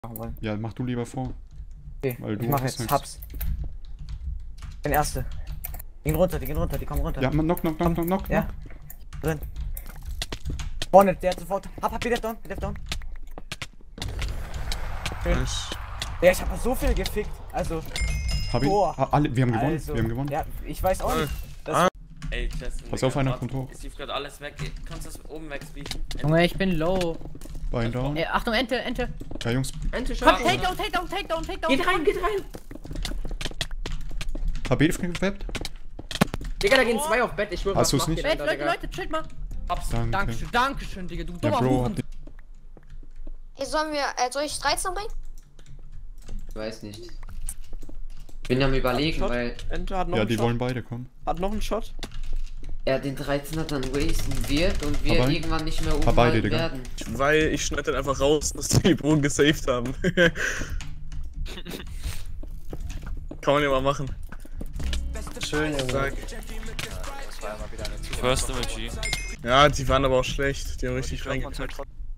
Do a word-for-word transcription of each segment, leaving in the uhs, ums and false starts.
machen wollen. Ja, mach du lieber vor. Okay, Weil du ich mach hast jetzt nichts. Hubs. Den erste. Die gehen runter, die gehen runter, die kommen runter. Ja, man, knock, knock, knock, knock, knock. Ja. Drin. Vorne, der hat sofort. Hab, hab, B D F down, B D F down. Schön. Ja, ich hab so viel gefickt. Also, Hab ihn. Boah. Ah, alle, wir haben gewonnen, also, wir haben gewonnen. Ja, ich weiß auch nicht. Das Ah. Ey, Justin, Pass Digga, auf, einer warte, kommt hoch. Es lief gerade alles weg. Kannst du das oben wegspeeden? Junge, ich bin low. Bein down. Ey, Achtung, Ente, Ente. Ja, Jungs. Ente Komm, Takedown, Takedown, Takedown, Takedown. Geht rein, geht rein! Hab B D F gewappt? Digga, da gehen zwei auf Bett, ich schwöre, Hast was du's macht nicht? ihr Leute, denn da, Leute, Digga? Leute, chillt mal. Hab's. Danke. Dankeschön, Dankeschön, Digga, du Ja, dummer Bro, Huren. habt ihr... Hey, sollen wir, äh, soll ich dreizehn bringen? Ich weiß nicht. Ich bin am überlegen, Shot. weil Ente hat noch Ja, einen die Shot. wollen beide kommen. Hat noch einen Shot. er den dreizehner dann wasten wird und wir Vorbei. irgendwann nicht mehr Vorbei, umhalten Digga. werden. Weil ich schneide dann einfach raus, dass die Bogen gesaved haben. Kann man ja mal machen. Schön, Junge. First M G. Ja, die waren aber auch schlecht. Die haben richtig reingekackt.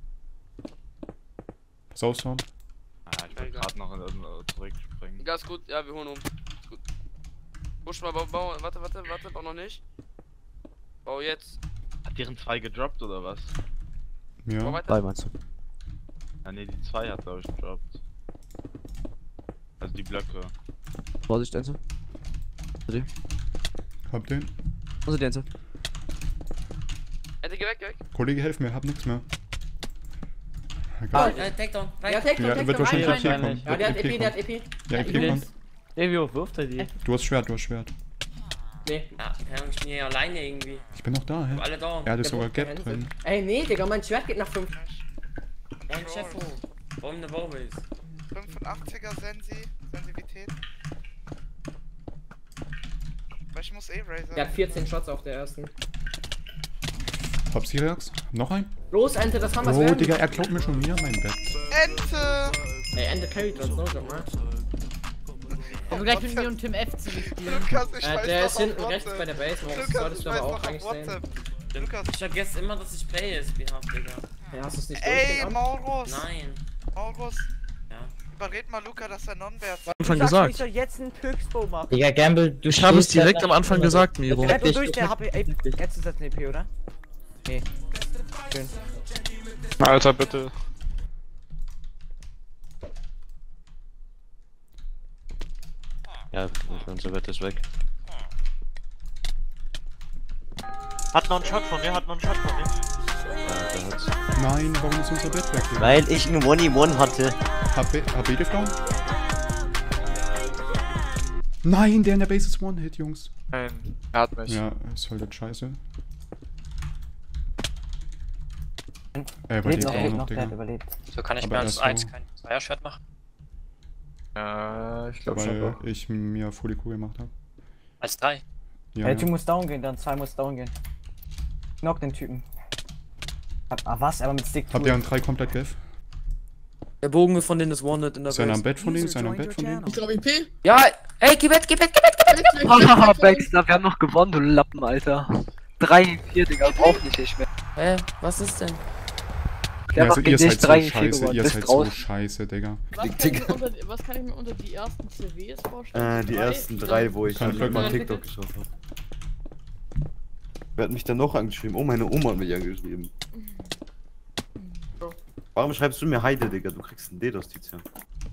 Pass auf, Sound. Ah, ich wollte gerade noch in irgendeine zurückspringen. Ja, ist gut, ja, wir holen um. Ist gut. Push mal, bau, bau, warte, warte, warte, bau noch nicht. Bau jetzt. Hat deren zwei gedroppt oder was? Bau Ja. weiter. meinst du? Ah ne, die zwei hat glaube ich gedroppt. Also die Blöcke. Vorsicht, Ente. Hab den. Also die Ente. Ente, geh weg, geh weg. Kollege, helf mir, hab nix mehr. Ja, Ah, geil. äh, Takedown. Ja, Ja, Takedown, wird Takedown. wahrscheinlich rein, hier rein. kommen. Ja, der hat Wird E P, der hat kommen. E P. Ja, E P kommt. Ey, wie hoch wirft er die? Du hast Schwert, du hast Schwert. Nee. Ja, ich bin hier alleine irgendwie. Ich bin noch da, hä? Alle da. Er hat Der sogar Bock, der Gap Hände. drin. Ey, nee, Digga, mein Schwert geht nach fünf. Ein Chef, warum eine Bombe ist. fünfundachtziger Sensi, Sensitivität. Weil ich muss eh Razer. Der hat vierzehn Shots auf der ersten. Hab Siriax? Noch ein? Los, Ente, das haben wir Oh, werden. Digga, er klaut mir schon wieder mein Bett. Ente! Ey, Ente carried uns, no joke, ne? Wenn wir gleich mit mir und Tim F ziemlich spielen. Lukas, ich Äh, weiß der noch ist auf hinten WhatsApp. rechts bei der Base, das Lukas, solltest ich du weiß aber noch auch auf eigentlich sehen. WhatsApp. Lukas. Ich vergesse immer, dass ich Play S P hab, Digga. Ja, hast du es nicht Ey, durchgegangen? Maurus! Nein. Maurus! Ja. Überred mal Luca, dass er non-wert ist. Anfang ich gesagt. Ich soll jetzt einen Pixbo machen. Digga, Gamble, du Ich habe es direkt am Anfang gesagt, Miro. Bleib nur durch, der H P. Ey, jetzt ist das ein E P, oder? Nee. Schön. Alter, bitte. Ja, unser Bett ist weg. Hat noch einen Shot von mir, hat noch einen Shot von mir. Ja, der hat's. Nein, warum ist unser Bett weg? Digga? Weil ich ein one in one hatte. Hab B D F down? Nein, der in der Base ist One-Hit, Jungs. Nein, er hat mich. Ja, ist halt jetzt scheiße. Er Lebt überlebt noch, auch lebt noch, noch, der hat Digga. überlebt. So kann ich Aber mir er als ist eins so- kein Zweier-Schwert machen. Äh, ich glaube schon. Weil Doch. ich mir Fully Q gemacht hab. Als drei. Ja, Der Typ ja. muss down gehen, dann zwei muss down gehen. Knock den Typen. Ah, was? Aber mit Stick. Habt ihr an drei komplett Gef? Der Bogen von denen ist One-Hit in der Ist einer am Base. Bett von denen? Ist einer am Bett von denen? Ich glaube E P. Ja, ey, geh weg, geh weg, geh weg, geh weg, geh weg. Haha, Baxter, wir haben noch gewonnen, du Lappen, Alter. drei, vier, Digga, braucht nicht ich mehr. Hä, was ist denn? Ja, also ihr seid so drei, vier scheiße, geworden, ihr bist seid so draußen. scheiße, Digga. Was kann, ich mir unter, was kann ich mir unter die ersten C Ws vorstellen? Äh, die ersten drei, wo ich Kann dann ich mal mal- TikTok geschaut habe. Wer hat mich dann noch angeschrieben? Oh, meine Oma hat mich angeschrieben. Warum schreibst du mir Heide, Digga? Du kriegst einen DDoS-Tiz, ja.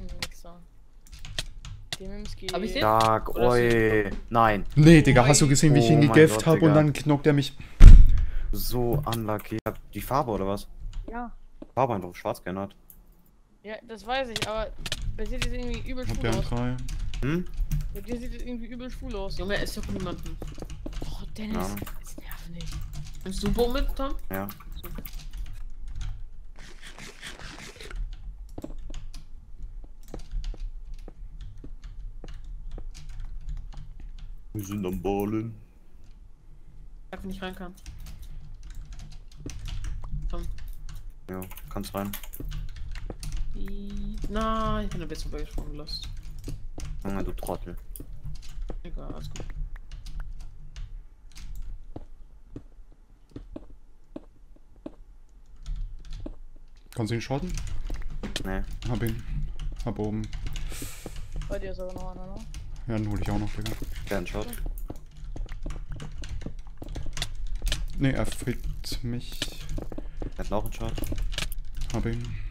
Hab ich den? Sag, oi. Nein. Nee, Digga, hast du gesehen, wie ich Oh ihn mein gegeft Gott, hab und Digga. dann knockt er mich. So unlucky. Die Farbe oder was? Ja. Farbe einfach schwarz geändert. Ja, das weiß ich, aber bei dir sieht es irgendwie übel Habt schwul ihr an aus. drei? Hm? Bei dir sieht es irgendwie übel schwul aus. Junge, er ist doch niemanden. Oh, Dennis, Ja. das nervt nicht. Nimmst du Bogen mit, Tom? Ja. Wir sind am Ballen. Sag, wenn ich rein kann. Tom. Ja, kannst rein. I- Nein, ich bin ein bisschen vorbeigesprungen, lost. Junge, du Trottel. Egal, alles gut. Kannst du ihn schotten? Nee. Hab ihn. Hab oben. Bei dir ist aber noch einer, ne? Ja, den hol ich auch noch, Digga. Gern Shot. Ne, er fickt mich. Er hat noch einen Shot. Hab ihn.